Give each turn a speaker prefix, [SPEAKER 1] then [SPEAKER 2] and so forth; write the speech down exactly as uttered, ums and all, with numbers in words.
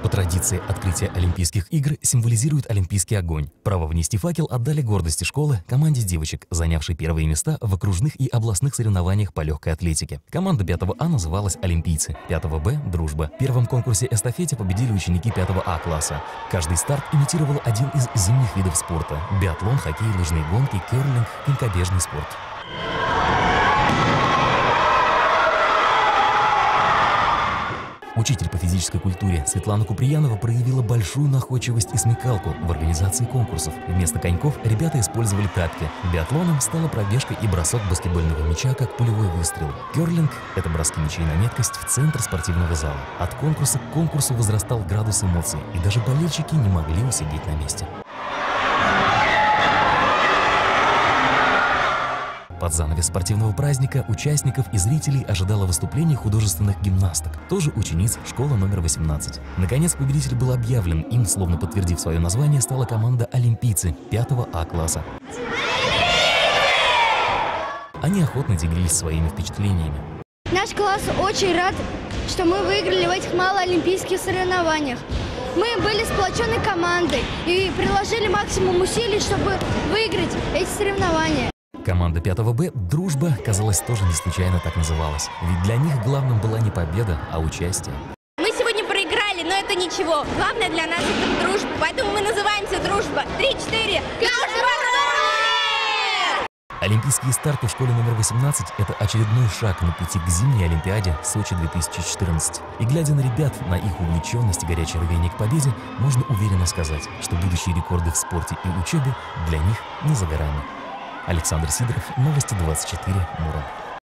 [SPEAKER 1] По традиции, открытие Олимпийских игр символизирует олимпийский огонь. Право внести факел отдали гордости школы команде девочек, занявшей первые места в окружных и областных соревнованиях по легкой атлетике. Команда пятого А называлась «Олимпийцы», пятого Б – «Дружба». В первом конкурсе эстафете победили ученики пятого А класса. Каждый старт имитировал один из зимних видов спорта – биатлон, хоккей, лыжные гонки, керлинг, конькобежный спорт. Учитель по физической культуре Светлана Куприянова проявила большую находчивость и смекалку в организации конкурсов. Вместо коньков ребята использовали тапки. Биатлоном стала пробежка и бросок баскетбольного мяча как пулевой выстрел. Керлинг – это броски мячей на меткость в центр спортивного зала. От конкурса к конкурсу возрастал градус эмоций, и даже болельщики не могли усидеть на месте. Под занавес спортивного праздника участников и зрителей ожидало выступление художественных гимнасток, тоже учениц школы номер восемнадцать. Наконец, победитель был объявлен. Им, словно подтвердив свое название, стала команда «Олимпийцы» пятого А класса. Они охотно делились своими впечатлениями.
[SPEAKER 2] Наш класс очень рад, что мы выиграли в этих малоолимпийских соревнованиях. Мы были сплоченной командой и приложили максимум усилий, чтобы выиграть эти соревнования.
[SPEAKER 1] Команда пятого Б «Дружба», казалось, тоже не случайно так называлась. Ведь для них главным была не победа, а участие.
[SPEAKER 3] Мы сегодня проиграли, но это ничего. Главное для нас это дружба, поэтому мы называемся «Дружба». Три-четыре.
[SPEAKER 1] Олимпийские старты в школе номер восемнадцать – это очередной шаг на пути к зимней Олимпиаде Сочи две тысячи четырнадцать. И глядя на ребят, на их увлеченность и горячее рвение к победе, можно уверенно сказать, что будущие рекорды в спорте и учебе для них не за горами. Александр Сидоров, Новости двадцать четыре, Муром.